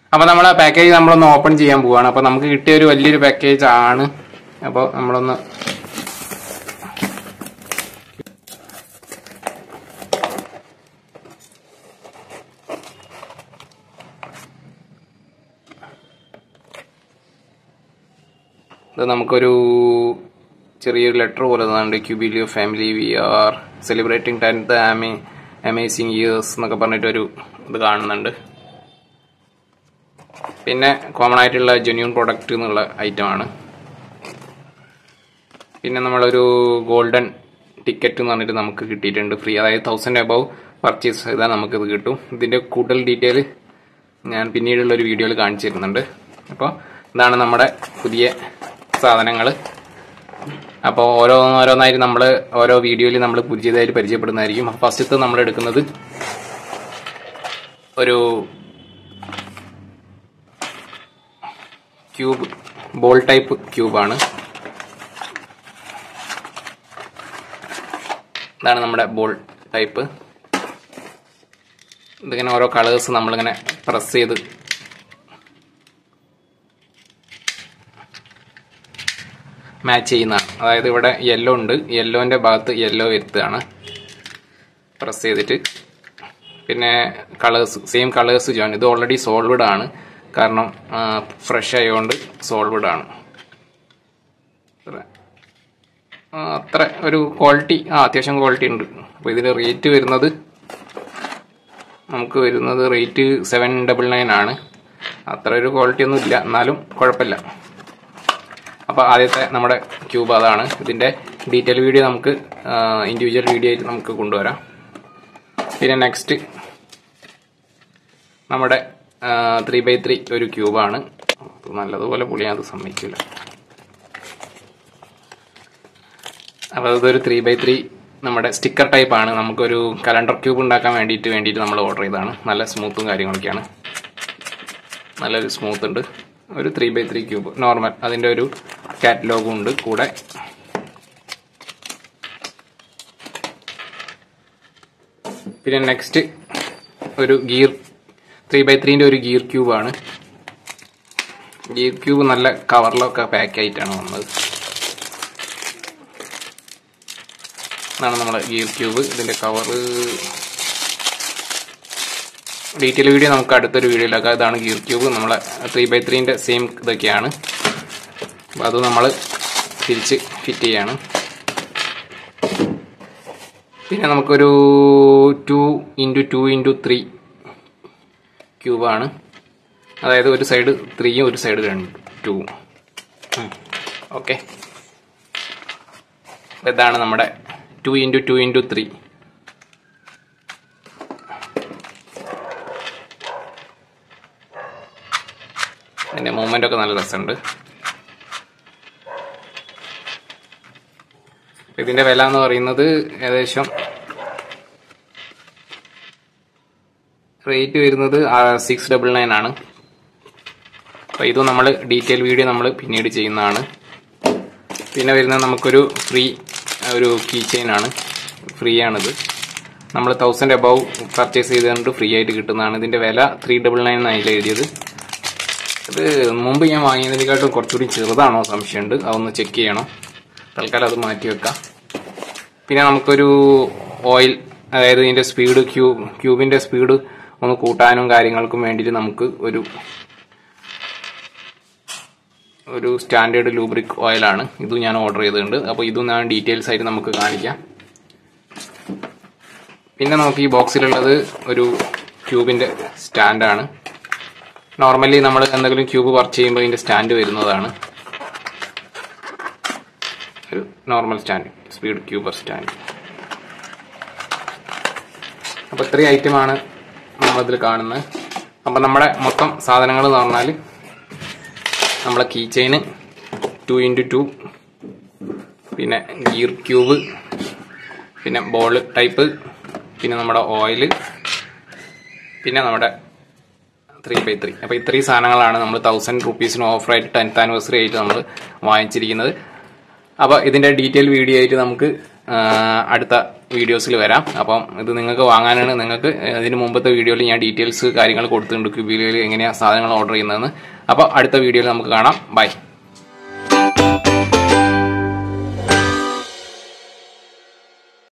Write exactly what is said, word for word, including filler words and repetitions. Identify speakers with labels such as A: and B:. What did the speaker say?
A: അപ്പോൾ നമ്മൾ ആ പാക്കേജ് നമ്മളൊന്ന് ഓപ്പൺ ചെയ്യാൻ പോവാണ്. അപ്പോൾ നമുക്ക് കിട്ടിയ ഒരു വലിയൊരു പാക്കേജ് ആണ്. അപ്പോൾ നമ്മളൊന്ന് ഇത് നമുക്കൊരു ചെറിയൊരു ലെറ്റർ പോലെ തന്നുണ്ട്. Cubelelo family we are celebrating tenth ആമി അമേസിങ് ഇയേഴ്സ് എന്നൊക്കെ പറഞ്ഞിട്ടൊരു ഇത് കാണുന്നുണ്ട്. പിന്നെ കോമൺ ആയിട്ടുള്ള ജെന്യൂൺ പ്രൊഡക്റ്റ് എന്നുള്ള ഐറ്റമാണ്. പിന്നെ നമ്മളൊരു ഗോൾഡൻ ടിക്കറ്റ് എന്ന് പറഞ്ഞിട്ട് നമുക്ക് കിട്ടിയിട്ടുണ്ട് ഫ്രീ. അതായത് തൗസൻഡ് അബവ് പർച്ചേസ് ചെയ്താൽ നമുക്കിത് കിട്ടും. ഇതിൻ്റെ കൂടുതൽ ഡീറ്റെയിൽ ഞാൻ പിന്നീടുള്ളൊരു വീഡിയോയിൽ കാണിച്ചു തരുന്നുണ്ട്. അപ്പോൾ ഇതാണ് നമ്മുടെ പുതിയ സാധനങ്ങൾ. അപ്പോൾ ഓരോന്നോരോന്നായിട്ട് നമ്മൾ ഓരോ വീഡിയോയിൽ നമ്മൾ പുതിയതായിട്ട് പരിചയപ്പെടുന്നതായിരിക്കും. ഫസ്റ്റത്തെ നമ്മൾ എടുക്കുന്നത് ഒരു ക്യൂബ് ബോൾ ടൈപ്പ് ക്യൂബാണ്. ഇതാണ് നമ്മുടെ ബോൾ ടൈപ്പ്. ഇതിങ്ങനെ ഓരോ കളേഴ്സ് നമ്മളിങ്ങനെ പ്രസ് ചെയ്ത് മാച്ച് ചെയ്യുന്നതാണ്. അതായത് ഇവിടെ യെല്ലോ ഉണ്ട്, യെല്ലോൻ്റെ ഭാഗത്ത് യെല്ലോ വരുത്തുകയാണ് പ്രസ് ചെയ്തിട്ട്. പിന്നെ കളേഴ്സ് സെയിം കളേഴ്സ് ജോയിൻ. ഇത് ഓൾറെഡി സോൾവഡ് ആണ്, കാരണം ഫ്രഷ് ആയതുകൊണ്ട് സോൾവഡ് ആണ്. അത്ര ഒരു ക്വാളിറ്റി ആ അത്യാവശ്യം ക്വാളിറ്റി ഉണ്ട്. അപ്പോൾ ഇതിന് റേറ്റ് വരുന്നത് നമുക്ക് വരുന്നത് റേറ്റ് സെവൻ ഡബിൾ നയൻ ആണ്. അത്ര ഒരു ക്വാളിറ്റി ഒന്നും ഇല്ല, എന്നാലും കുഴപ്പമില്ല. അപ്പോൾ ആദ്യത്തെ നമ്മുടെ ക്യൂബ് അതാണ്. ഇതിൻ്റെ ഡീറ്റെയിൽ വീഡിയോ നമുക്ക് ഇൻഡിവിജ്വൽ വീഡിയോ ആയിട്ട് നമുക്ക് കൊണ്ടുവരാം. പിന്നെ നെക്സ്റ്റ് നമ്മുടെ ത്രീ ബൈ ത്രീ ഒരു ക്യൂബാണ്. നല്ലതുപോലെ പൊളിയാൻ അത് സമ്മതിക്കില്ല. അപ്പോൾ അതൊരു ത്രീ ബൈ ത്രീ നമ്മുടെ സ്റ്റിക്കർ ടൈപ്പാണ്. നമുക്കൊരു കലണ്ടർ ക്യൂബ് ഉണ്ടാക്കാൻ വേണ്ടിയിട്ട് വേണ്ടിയിട്ട് നമ്മൾ ഓർഡർ ചെയ്തതാണ്. നല്ല സ്മൂത്തും കാര്യങ്ങളൊക്കെയാണ്, നല്ലൊരു സ്മൂത്ത് ഉണ്ട്. ഒരു three by three cube normal. അതിൻ്റെ ഒരു കാറ്റലോഗും ഉണ്ട് കൂടെ. പിന്നെ നെക്സ്റ്റ് ഒരു ഗിയർ ത്രീ ബൈ ത്രീൻ്റെ ഒരു ഗിയർ ക്യൂബാണ്. ഗിയർ ക്യൂബ് നല്ല കവറിലൊക്കെ പാക്ക് ആയിട്ടാണ് വന്നത്. ഇതാണ് നമ്മുടെ ഗിയർ ക്യൂബ്. ഇതിൻ്റെ കവറ് ഡീറ്റെയിൽ വീഡിയോ നമുക്ക് അടുത്തൊരു വീഡിയോയിലാക്കാം. ഇതാണ് ഗിയർ ക്യൂബ്. നമ്മളെ ത്രീ ബൈ ത്രീൻ്റെ സെയിം ഇതൊക്കെയാണ്. അപ്പോൾ അത് നമ്മൾ തിരിച്ച് ഫിറ്റ് ചെയ്യാണ്. പിന്നെ നമുക്കൊരു two into two into three ക്യൂബാണ്. അതായത് ഒരു സൈഡ് ത്രീയും ഒരു സൈഡ് രണ്ട് ടൂവും. ഓക്കെ, ഇതാണ് നമ്മുടെ two into two into three. അതിൻ്റെ മൂവ്മെൻ്റ് ഒക്കെ നല്ല രസമുണ്ട്. ഇതിൻ്റെ വില എന്ന് പറയുന്നത് ഏകദേശം റേറ്റ് വരുന്നത് സിക്സ് ഡബിൾ നയൻ ആണ്. അപ്പോൾ ഇത് നമ്മൾ ഡീറ്റെയിൽ വീഡിയോ നമ്മൾ പിന്നീട് ചെയ്യുന്നതാണ്. പിന്നെ വരുന്നത് നമുക്കൊരു ഫ്രീ ഒരു കീ ചെയിൻ ആണ്. ഫ്രീ ആണിത്. നമ്മൾ തൗസൻഡ് അബവ് പർച്ചേസ് ചെയ്തുകൊണ്ട് ഫ്രീ ആയിട്ട് കിട്ടുന്നതാണ്. ഇതിൻ്റെ വില ത്രീ ഡബിൾ നയൻ എന്നാണ് എഴുതിയത്. ഇത് മുമ്പ് ഞാൻ വാങ്ങിയതിനെക്കാട്ടും കുറച്ചുകൂടി ചെറുതാണോ സംശയമുണ്ട്. അതൊന്ന് ചെക്ക് ചെയ്യണം. തൽക്കാലം അത് മാറ്റി വെക്കാം. പിന്നെ നമുക്കൊരു ഓയിൽ, അതായത് ഇതിൻ്റെ സ്പീഡ് ക്യൂബ് ക്യൂബിൻ്റെ സ്പീഡ് ഒന്ന് കൂട്ടാനും കാര്യങ്ങൾക്കും വേണ്ടിയിട്ട് നമുക്ക് ഒരു ഒരു സ്റ്റാൻഡേർഡ് ലൂബ്രിക് ഓയിലാണ്. ഇതും ഞാൻ ഓർഡർ ചെയ്തിട്ടുണ്ട്. അപ്പോൾ ഇതും ഞാൻ ഡീറ്റെയിൽസ് ആയിട്ട് നമുക്ക് കാണിക്കാം. പിന്നെ നമുക്ക് ഈ ബോക്സിലുള്ളത് ഒരു ക്യൂബിൻ്റെ സ്റ്റാൻഡാണ്. നോർമലി നമ്മൾ എന്തെങ്കിലും ക്യൂബ് പർച്ചേസ് ചെയ്യുമ്പോൾ ഇതിൻ്റെ സ്റ്റാൻഡ് വരുന്നതാണ്. ഒരു normal stand, speed cuber stand. അപ്പോൾ ഇത്രയും ഐറ്റമാണ് നമ്മളിതിൽ കാണുന്നത്. അപ്പം നമ്മുടെ മൊത്തം സാധനങ്ങൾ എന്ന് പറഞ്ഞാൽ നമ്മളെ key chain two into two, പിന്നെ ഗിയർ ക്യൂബ്, പിന്നെ ബോൾ ടൈപ്പ്, പിന്നെ നമ്മുടെ ഓയിൽ, പിന്നെ നമ്മുടെ ത്രീ ബൈ ത്രീ. അപ്പോൾ ഇത്രയും സാധനങ്ങളാണ് നമ്മൾ തൗസൻഡ് റുപ്പീസിന് ഓഫറായിട്ട് ടെൻത്ത് ആനിവേഴ്സറി ആയിട്ട് നമ്മൾ വാങ്ങിച്ചിരിക്കുന്നത്. അപ്പോൾ ഇതിൻ്റെ ഡീറ്റെയിൽ വീഡിയോ ആയിട്ട് നമുക്ക് അടുത്ത വീഡിയോസിൽ വരാം. അപ്പം ഇത് നിങ്ങൾക്ക് വാങ്ങാനാണ്. നിങ്ങൾക്ക് ഇതിന് മുമ്പത്തെ വീഡിയോയിൽ ഞാൻ ഡീറ്റെയിൽസ് കാര്യങ്ങൾ കൊടുത്തിട്ടുണ്ട് ക്യൂബിലയിൽ എങ്ങനെയാണ് സാധനങ്ങൾ ഓർഡർ ചെയ്യുന്നതെന്ന്. അപ്പോൾ അടുത്ത വീഡിയോയിൽ നമുക്ക് കാണാം. ബൈ.